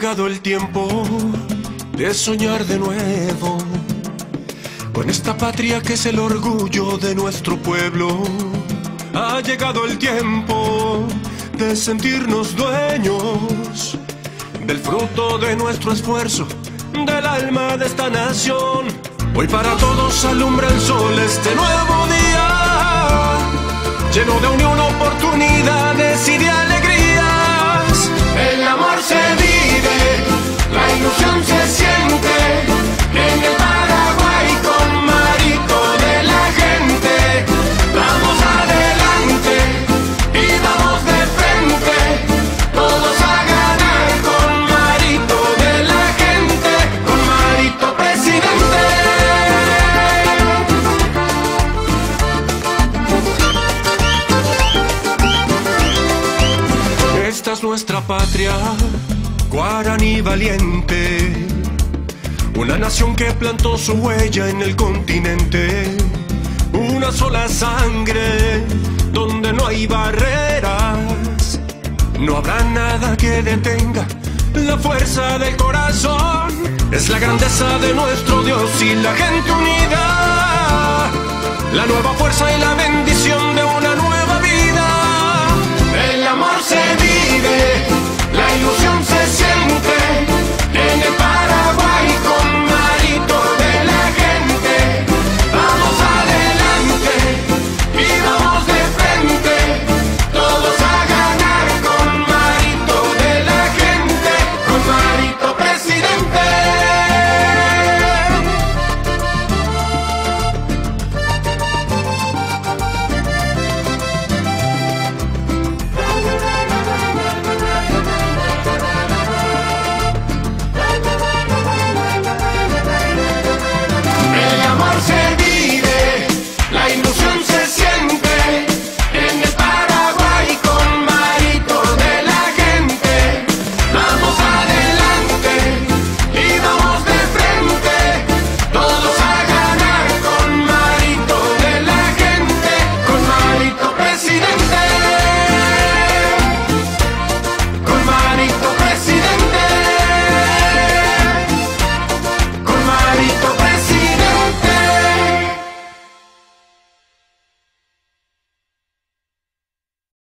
llegado el tiempo de soñar de nuevo con esta patria que es el orgullo de nuestro pueblo. Ha llegado el tiempo de sentirnos dueños del fruto de nuestro esfuerzo, del alma de esta nación. Hoy para todos alumbra el sol este nuevo día, lleno de unión, oportunidades y de alegrías. El amor se vive, la ilusión se siente en el Paraguay con Marito de la gente. Vamos adelante y vamos de frente, todos a ganar con Marito de la gente, con Marito presidente. Esta es nuestra patria, guaraní valiente, una nación que plantó su huella en el continente. Una sola sangre, donde no hay barreras, no habrá nada que detenga la fuerza del corazón. Es la grandeza de nuestro Dios y la gente unida, la nueva fuerza y la